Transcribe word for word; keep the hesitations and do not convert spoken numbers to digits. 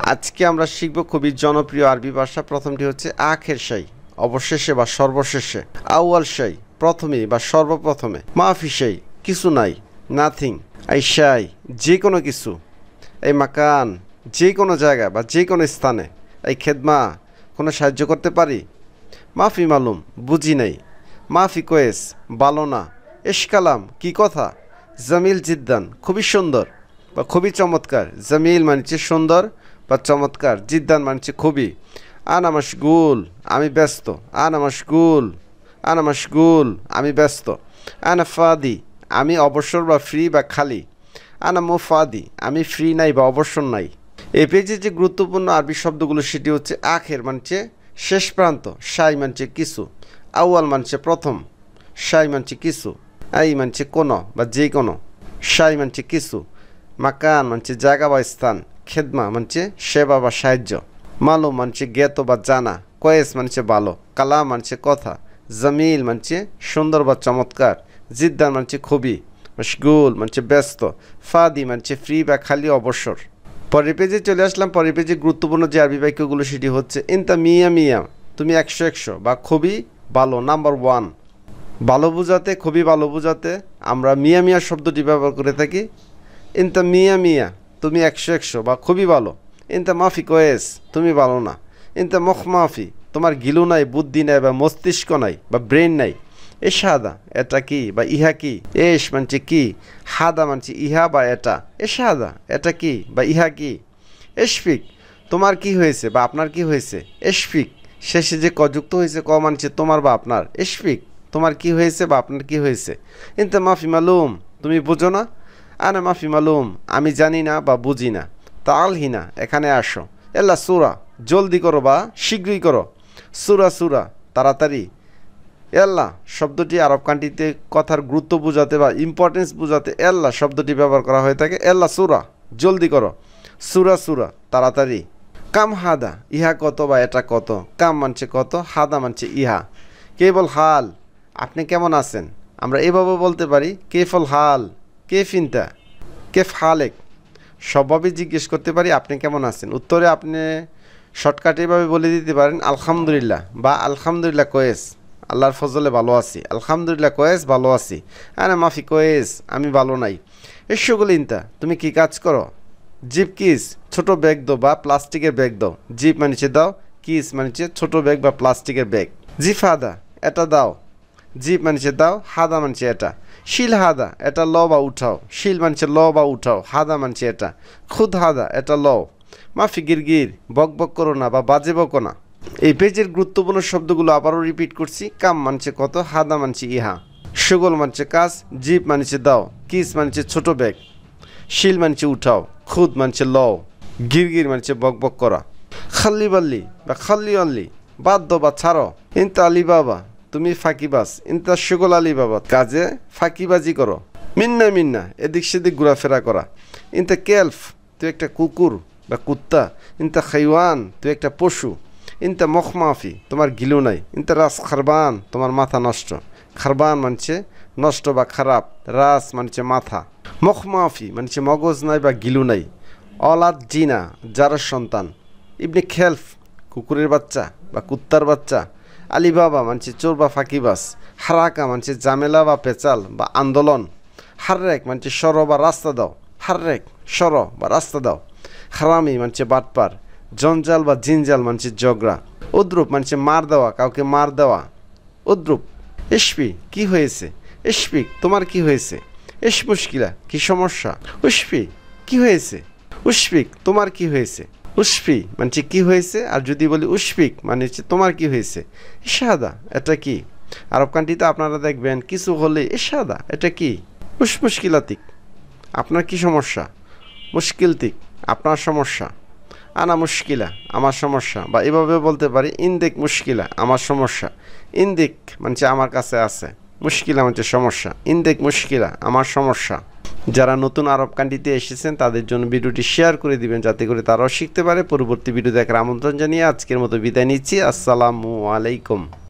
আজকে আমরা শিখব খুবই জনপ্রিয় আরবি ভাষা। প্রথমটি হচ্ছে আখের শাই, অবশেষে বা সর্বশেষে। আউয়াল শাই, প্রথমে বা সর্বপ্রথমে। মাফি শাই, কিছু নাই, নাথিং। এই শাই, যে কোনো কিছু। এই মাকান, যে কোনো জায়গায় বা যে কোনো স্থানে। এই খেদমা, কোনো সাহায্য করতে পারি। মাফি মালুম, বুঝি নাই। মাফি কোয়েস, ভালো না। এশকালাম, কি কথা। জামিল জিদ্দান, খুবই সুন্দর বা খুবই চমৎকার। জামিল মানছে সুন্দর বা চমৎকার, জিদ্দান মানছে খুবই। আনা মাশগুল, আমি ব্যস্ত। আনা মাশগুল, আনা মাশগুল, আমি ব্যস্ত। আনা ফাদি, আমি অবসর বা ফ্রি বা খালি। আনা মুফাদি, আমি ফ্রি নাই বা অবসর নাই। এই পেজে যে গুরুত্বপূর্ণ আরবি শব্দগুলো সেটি হচ্ছে আখের মানছে শেষ প্রান্ত, শাই মানছে কিছু, আউয়াল মানছে প্রথম, শাই মানছে কিছু, আই মানছে কোনো বা যে কোনো, শাই মানছে কিছু, মাকান মানছে জায়গা বা স্থান, খেদমা মানছে সেবা বা সাহায্য, মালুম মানছে জ্ঞাত বা জানা, কয়েস মানছে ভালো, কালাম মানছে কথা, জামিল মানছে সুন্দর বা চমৎকার, জিদ্দান মানছে খুবই, মশগুল মানছে ব্যস্ত, ফাদি মানছে ফ্রি বা খালি অবসর। পরের পেজে চলে আসলাম। পরের পেজে গুরুত্বপূর্ণ যে আরবি বাক্যগুলো সেটি হচ্ছে ইনতা মিয়া মিয়া, তুমি একশো একশো বা খুবই ভালো, নাম্বার ওয়ান। ভালো বোঝাতে, খুবই ভালো বোঝাতে আমরা মিয়া মিয়া শব্দটি ব্যবহার করে থাকি। ইনতা মিয়া মিয়া, তুমি একশো একশো বা খুবই ভালো। ইনতা মাফি কোয়েস, তুমি ভালো না। ইনতা মুখ মাফি, তোমার গিলু নাই, বুদ্ধি নাই বা মস্তিষ্ক নাই বা ব্রেন নাই। এশাদা, এটা কি বা ইহা কি। এশ মানছে কি, হাদা মানছে ইহা বা এটা। এশাদা, এটা কি বা ইহা কি। এশফিক, তোমার কি হয়েছে বা আপনার কি হয়েছে। এশফিক, শেষে যে কযুক্ত হয়েছে ক মানছে তোমার বা আপনার। এশফিক, তোমার কি হয়েছে বা আপনার কি হয়েছে। ইনতা মাফি মালুম, তুমি বুঝো না। আনা মাফি মালুম, আমি জানি না বা বুঝি না। তাল হিনা, এখানে আসো। এল্লা সুরা, জলদি করো বা শীঘ্রই করো। সুরা সুরা, তাড়াতাড়ি। এল্লা শব্দটি আরব কান্ট্রিতে কথার গুরুত্ব বোঝাতে বা ইম্পর্টেন্স বোঝাতে এল্লা শব্দটি ব্যবহার করা হয়ে থাকে। এল্লা সুরা, জলদি করো। সুরা সুরা, তাড়াতাড়ি। কাম হাদা, ইহা কত বা এটা কত। কাম মানছে কত, হাদা মানছে ইহা। কেবল হাল, আপনি কেমন আছেন। আমরা এভাবে বলতে পারি কেফল হাল, কে ফিনতা, কেফ হালেক। সবভাবে জিজ্ঞেস করতে পারি আপনি কেমন আছেন। উত্তরে আপনি শর্টকাটে এভাবে বলে দিতে পারেন আলহামদুলিল্লাহ বা আলহামদুলিল্লাহ কোয়েস, আল্লাহর ফজলে ভালো আছি। আলহামদুলিল্লাহ কোয়েস, ভালো আছি। আরে মাফি কোয়েস, আমি ভালো নাই। এসগুলো ইনতা, তুমি কি কাজ করো। জিপ কিস, ছোট ব্যাগ দাও বা প্লাস্টিকের ব্যাগ দাও। জিপ মানছে দাও, কিস মানছে ছোট ব্যাগ বা প্লাস্টিকের ব্যাগ। জিপ হাদা, এটা দাও। জিপ মানছে দাও, হাদা মানছে এটা। শিল হাদা, এটা ল বা উঠাও। শিল মানছে ল বা উঠাও, হাদা মানছে এটা। খুদ হাদা, এটা লও। মাফি গিরগির, বক বক করো না বা বাজে বকো না। এই পেজের গুরুত্বপূর্ণ শব্দগুলো আবারও রিপিট করছি। কাম মানছে কত, হাদা মানছে ইহা। সুগল মানছে কাজ, জিপ মানছে দাও, কিস মানছে ছোট ব্যাগ, শিল মানছে উঠাও, খুদ মানছে লও, গিরগির মানছে বক বক করা। খাল্লি বাল্লি বা খাল্লি আল্লি, বাদ দো বা ছাড়ো। ইনতা আলি বাবা, তুমি ফাঁকিবাজ। ইনতা সুগল আলী বাবা, কাজে ফাঁকিবাজি করো। মিন্না মিন্না, এদিক সেদিক ঘোরাফেরা করা। ইনতা কেলফ, তুই একটা কুকুর বা কুত্তা। ইনতা খাইওয়ান, তুই একটা পশু। ইনতা মখমাফি, তোমার গিলু নাই। ইনতা রাস খারবান, তোমার মাথা নষ্ট। খারবান মানছে নষ্ট বা খারাপ, রাস মানছে মাথা। মখমাফি মানছে মগজ নাই বা গিলু নাই। অলাদ জিনা, যার সন্তান। ইবনে খেলফ, কুকুরের বাচ্চা বা কুত্তার বাচ্চা। আলী বাবা মানছে চোর বা ফাঁকিবাস। হারাকা মানছে জামেলা বা পেচাল বা আন্দোলন। হাররেক মানছে সর বা রাস্তা দাও। হাররেক, সর বা রাস্তা দাও। হারামি মানছে বাটপার। জঞ্জাল বা জিনজাল মানছে ঝগড়া। উদ্রুপ মানছে মার দেওয়া, কাউকে মার দেওয়া। উদ্রুপ। ইস্পি, কি হয়েছে। ইস্পিক, তোমার কি হয়েছে। ইস মুশকিলা, কি সমস্যা। উস্পি, কি হয়েছে। উস্পিক, তোমার কি হয়েছে। উস্পি মানছে কি হয়েছে, আর যদি বলি উস্পিক মানে হচ্ছে তোমার কি হয়েছে। ইশাদা, এটা কি। আরব কান্ট্রিতে আপনারা দেখবেন কিছু হলে ইশাদা, এটা কি। উস মুশকিলাতিক, আপনার কি সমস্যা। মুশকিলতিক, আপনার সমস্যা। আনা মুশকিলা, আমার সমস্যা। বা এভাবে বলতে পারি ইন্দিক মুশকিলা, আমার সমস্যা। ইন্দিক মানছে আমার কাছে আছে, মুশকিলা মানছে সমস্যা। ইন্দিক মুশকিলা, আমার সমস্যা। যারা নতুন আরব কান্ট্রিতে এসেছেন তাদের জন্য ভিডিওটি শেয়ার করে দিবেন, যাতে করে তারাও শিখতে পারে। পরবর্তী ভিডিও দেখার আমন্ত্রণ জানিয়ে আজকের মতো বিদায় নিচ্ছি। আসসালামু আলাইকুম।